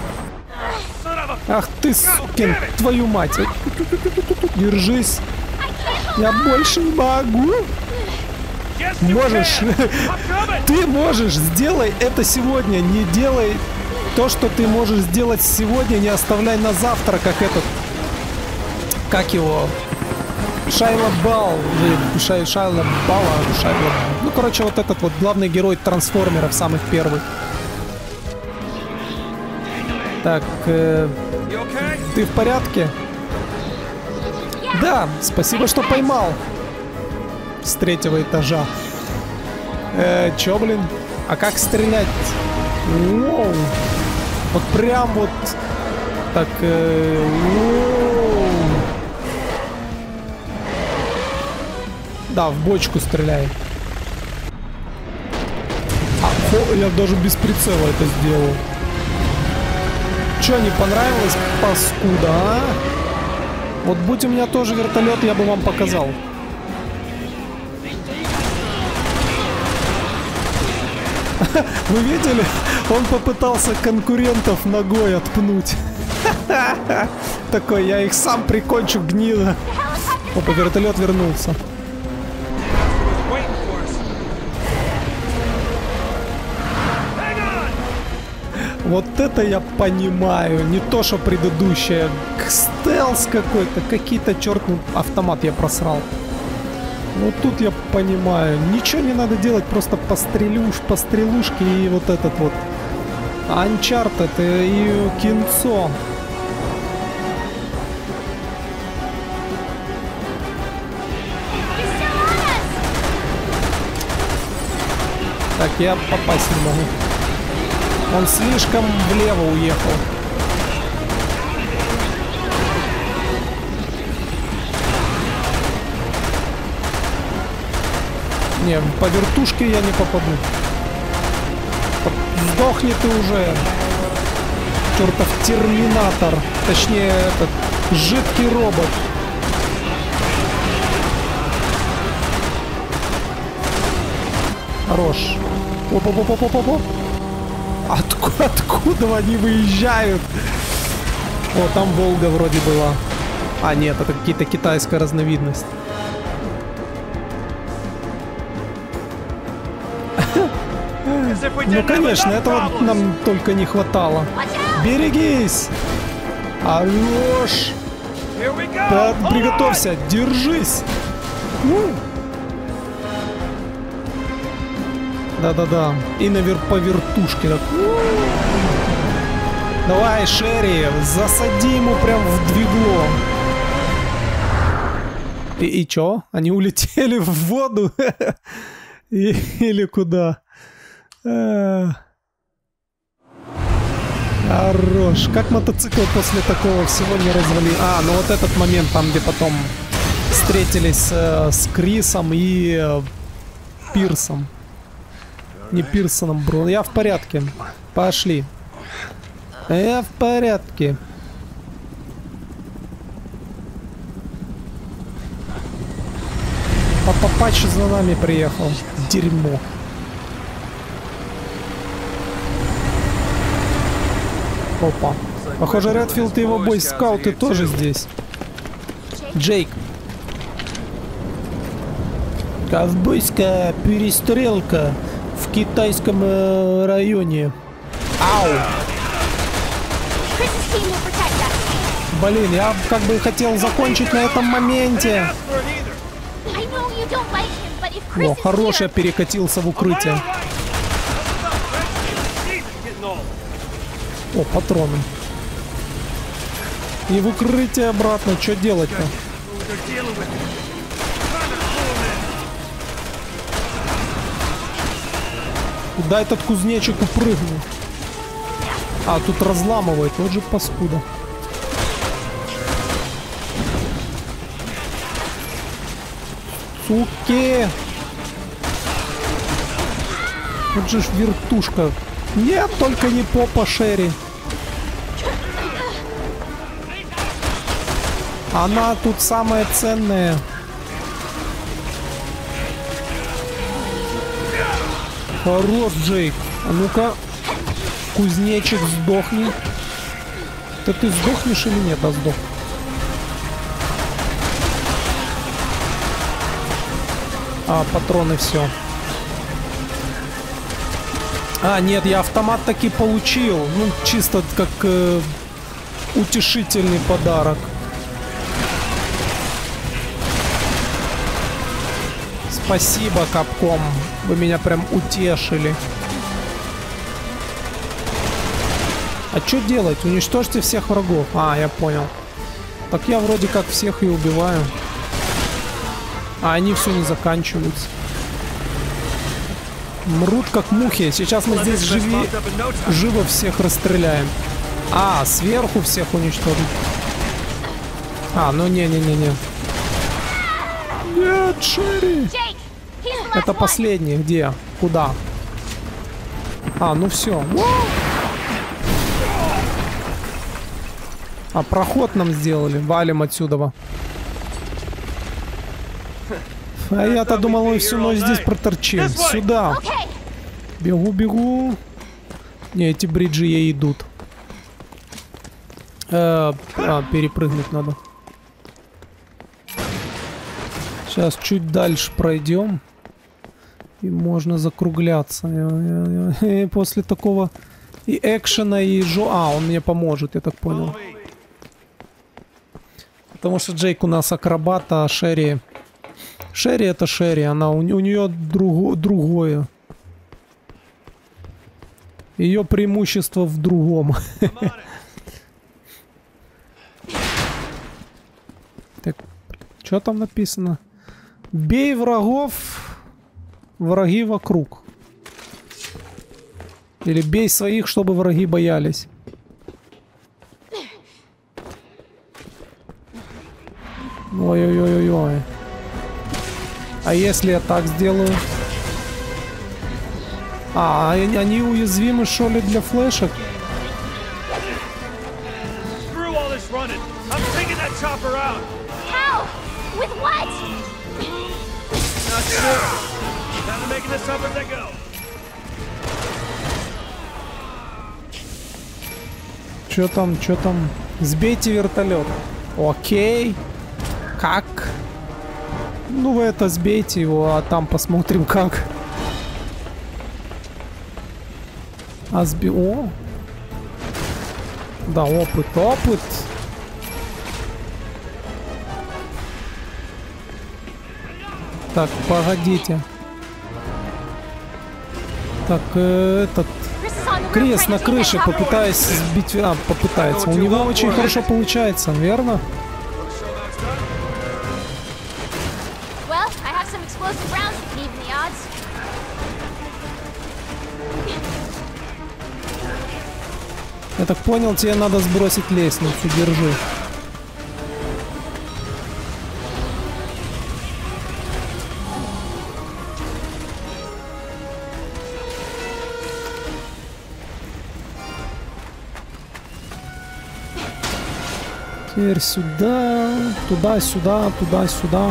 Ах ты, сукин, твою мать. Держись. Я больше не могу. Можешь. Ты можешь. Сделай это сегодня. Не делай то, что ты можешь сделать сегодня. Не оставляй на завтра, как этот. Как его? Шайла Бал. Шайла Бала. Ну, короче, вот этот вот главный герой трансформеров, самых первых. Так, ты в порядке? Да, спасибо, что поймал. С 3-го этажа. Чё, блин? А как стрелять? Воу. Вот прям вот. Так, да, в бочку стреляй. Я даже без прицела это сделал. Чё, не понравилось, паскуда, а? Вот будь у меня тоже вертолет, я бы вам показал. Вы видели? Он попытался конкурентов ногой отпнуть. Такой, я их сам прикончу, гнида. Опа, вертолет вернулся. Вот это я понимаю. Не то, что предыдущее. Стелс какой-то. Какие-то, черт, автомат я просрал. Вот тут я понимаю. Ничего не надо делать. Просто пострелушки и вот этот вот. Uncharted и кинцо. Так, я попасть не могу. Он слишком влево уехал. Не, по вертушке я не попаду. Сдохни ты уже. Чертов терминатор. Точнее, этот жидкий робот. Хорош. Оп-оп-оп-оп-оп-оп. Откуда они выезжают? О, там Волга вроде была. А, нет, это какие-то китайская разновидность. Ну, конечно, этого нам только не хватало. Берегись! Хорош! Да, приготовься, держись! Да-да-да. И по вертушке. Так. Давай, Шерри, засади ему прям в двигло. И чё? Они улетели в воду? Или куда? Хорош. Как мотоцикл после такого всего не развалил? А, ну вот этот момент, там где потом встретились с Крисом и Пирсом. Не Пирсоном, бро. Я в порядке. Пошли. Я в порядке. Папач за нами приехал. Дерьмо. Опа. Похоже, Редфилд и его бойскауты тоже здесь. Джейк. Ковбойская перестрелка в китайском районе. Ау. Блин, я как бы хотел закончить на этом моменте. О, хороший, перекатился в укрытие. О, патроны. И в укрытие обратно. Что делать-то? Куда этот кузнечик упрыгнул? А, тут разламывает. Вот же паскуда. Суки! Вот же ж вертушка. Нет, только не попа Шерри. Она тут самая ценная. Хорош, Джейк. А ну-ка, кузнечик, сдохни. Да ты сдохнешь или нет? Да, сдох. А, патроны, все. А, нет, я автомат таки получил. Ну, чисто как утешительный подарок. Спасибо, Капком. Вы меня прям утешили. А что делать? Уничтожьте всех врагов. А, я понял. Так я вроде как всех и убиваю. А они все не заканчиваются. Мрут как мухи. Сейчас мы здесь живо всех расстреляем. А, сверху всех уничтожить. А, ну не-не-не-не. Нет, Шерри. Это последний. Где? Куда? А, ну все. А проход нам сделали. Валим отсюда. А я-то думал, мы всю ночь здесь проторчим. Сюда. Бегу, бегу. Не, эти бриджи ей идут. Перепрыгнуть надо. Сейчас чуть дальше пройдем. И можно закругляться. И после такого и экшена, и он мне поможет, я так понял. Потому что Джейк у нас акробат, а Шерри... Шерри это Шерри, она у нее другое. Ее преимущество в другом. Так, что там написано? Бей врагов, враги вокруг. Или бей своих, чтобы враги боялись. Ой-ой-ой-ой-ой. А если я так сделаю? А, они уязвимы, что ли, для флешек? Чё там, чё там? Сбейте вертолет. Окей. Как? Ну вы это сбейте его, а там посмотрим как. О! Да, опыт. Так, погодите. Так, этот... Крис на крыше, попытаясь сбить... попытается. У него очень хорошо получается, верно? Я так понял, тебе надо сбросить лестницу, держи. Теперь сюда, туда-сюда, туда-сюда.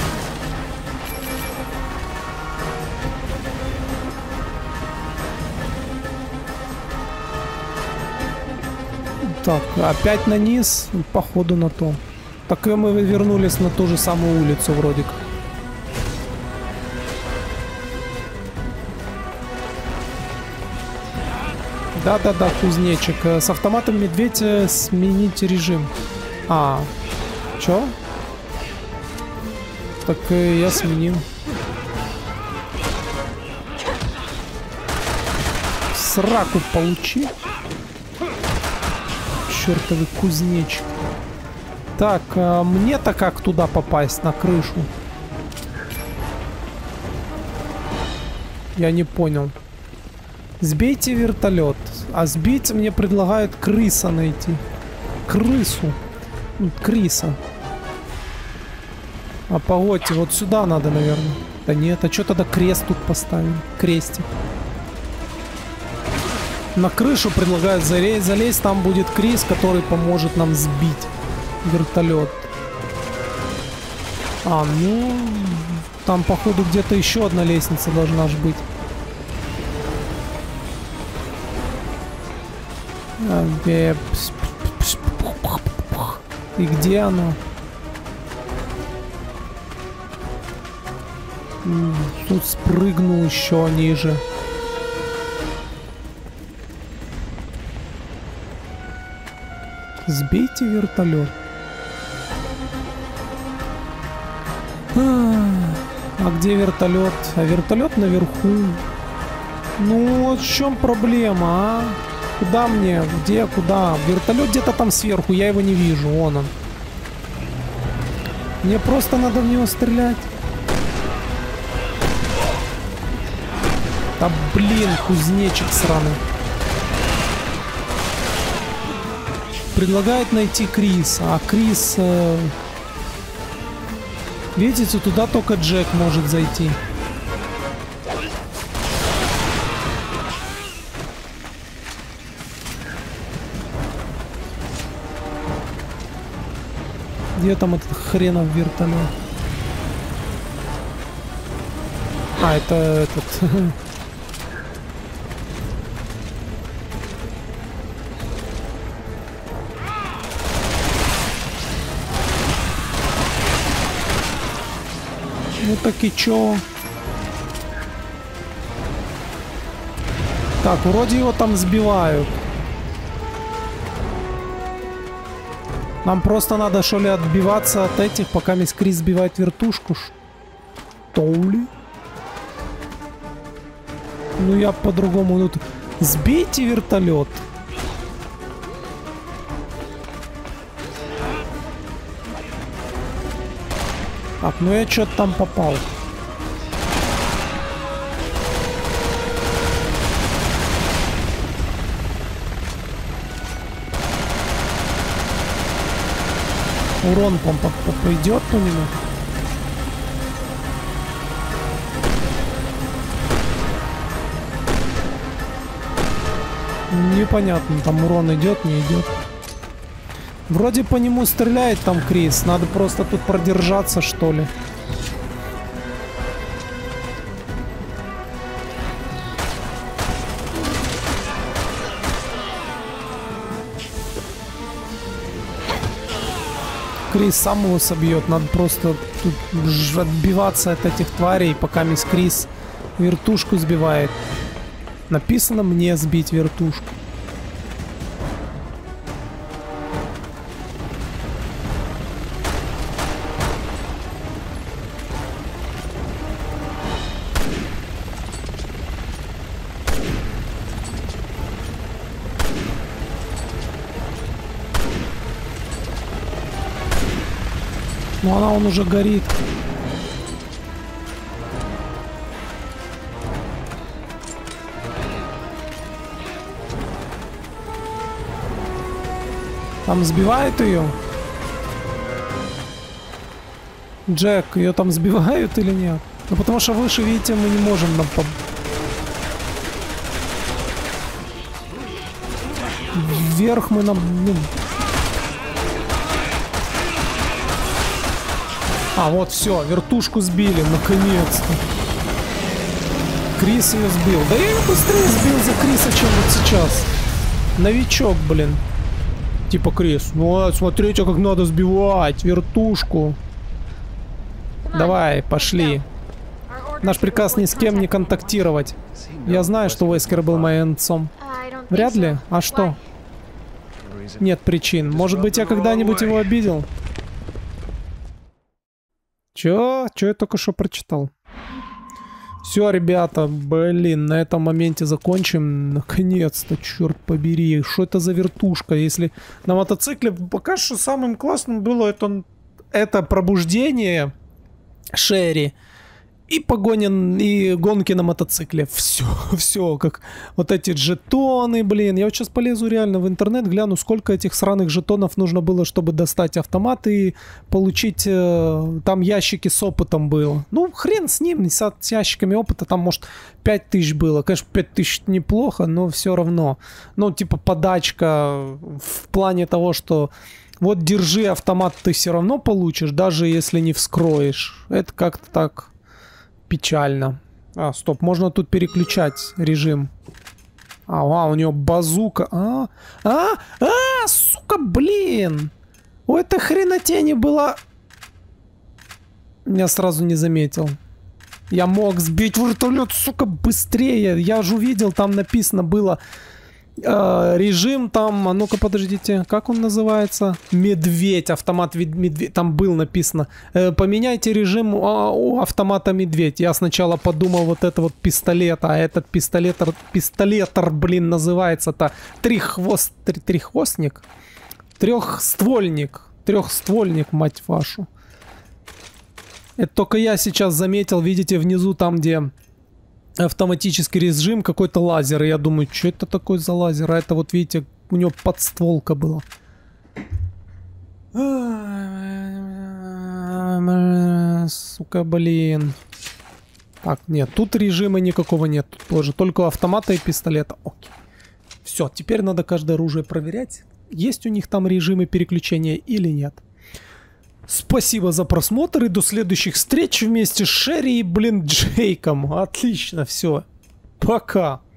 Так, опять на низ, походу на то. Так и мы вернулись на ту же самую улицу вроде как. Да-да-да, кузнечик. С автоматом медведь сменить режим. Чё? Так я сменил. Сраку получи. Чёртовый кузнечик. Так, мне-то как туда попасть, на крышу? Я не понял. Сбейте вертолет. А сбить мне предлагают крыса найти. Крысу. Криса. А погодьте, вот сюда надо, наверное. Да нет, а что тогда крест тут поставим? Крестик. На крышу предлагают залезть, там будет Крис, который поможет нам сбить вертолет. Ну, там походу где-то еще одна лестница должна же быть. И где она? Тут спрыгнул еще ниже. Сбейте вертолет. А где вертолет? А вертолет наверху. Ну вот в чем проблема, а? Куда мне? Где? Куда? Вертолет где-то там сверху, я его не вижу. Вон он. Мне просто надо в него стрелять. Да блин, кузнечик сраный. Предлагает найти Криса. А Крис... Видите, туда только Джек может зайти. Где там этот хренов вертолет? Это этот... Ну так и чё? Так, вроде его там сбивают. Нам просто надо, что ли, отбиваться от этих, пока мисс Крис сбивает вертушку. Что ли? Ну я по-другому... Ну, сбейте вертолет. Так, ну я что-то там попал. Урон пойдет по нему? Непонятно, там урон идет, не идет. Вроде по нему стреляет там Крис. Надо просто тут продержаться, что ли. Крис сам его собьет. Надо просто тут отбиваться от этих тварей, пока мисс Крис вертушку сбивает. Написано мне сбить вертушку. Ну она, он уже горит. Там сбивают ее? Джек, ее там сбивают или нет? Ну потому что выше, видите, мы не можем нам вверх мы нам... Ну... А, вот все, вертушку сбили, наконец-то. Крис ее сбил. Да я ее быстрее сбил за Криса, чем вот сейчас. Новичок, блин. Типа Крис. Вот, смотрите, как надо сбивать вертушку. Давай, пошли. Наш приказ ни с кем не контактировать. Я знаю, что Вескер был моим отцом. Вряд ли. А что? Нет причин. Может быть, я когда-нибудь его обидел? Чё? Чё я только что прочитал? Все, ребята, блин, на этом моменте закончим. Наконец-то, черт побери. Что это за вертушка? Если на мотоцикле пока что самым классным было это пробуждение Шерри и погоня, и гонки на мотоцикле. Все, все, как вот эти жетоны, блин. Я вот сейчас полезу реально в интернет, гляну, сколько этих сраных жетонов нужно было, чтобы достать автомат и получить... там ящики с опытом было. Ну, хрен с ним, с ящиками опыта. Там, может, 5000 было. Конечно, 5000 неплохо, но все равно. Ну, типа подачка в плане того, что... Вот держи автомат, ты все равно получишь, даже если не вскроешь. Это как-то так... Печально. А, стоп, можно тут переключать режим. У него базука. Сука, блин. У этой хренотени была... Я сразу не заметил. Я мог сбить вертолет, сука, быстрее. Я же увидел, там написано было... режим там, а ну-ка подождите, как он называется? Медведь, автомат медведь, там был написано. Поменяйте режим у автомата медведь. Я сначала подумал, вот это вот пистолет, а этот пистолетор, блин, называется-то треххвостник? Трехствольник, мать вашу. Это только я сейчас заметил, видите, внизу там, где... автоматический режим, какой-то лазер. И я думаю, что это такое за лазер? А это вот, видите, у него подстволка была. Сука, блин. Так, нет, тут режима никакого нет. Тут тоже только автомата и пистолета. Окей. Все, теперь надо каждое оружие проверять. Есть у них там режимы переключения или нет. Спасибо за просмотр и до следующих встреч вместе с Шерри и, блин, Джейком. Отлично, все. Пока.